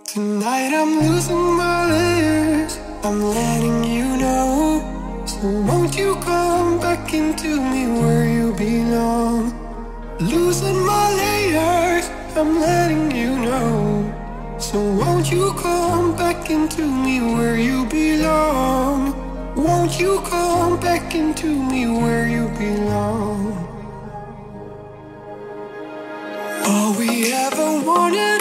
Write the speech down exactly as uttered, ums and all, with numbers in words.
Tonight I'm losing my layers, I'm letting you know. So won't you come back into me where you belong? Losing my layers, I'm letting you know. So won't you come back into me where you belong? Won't you come back into me where you belong? All we ever wanted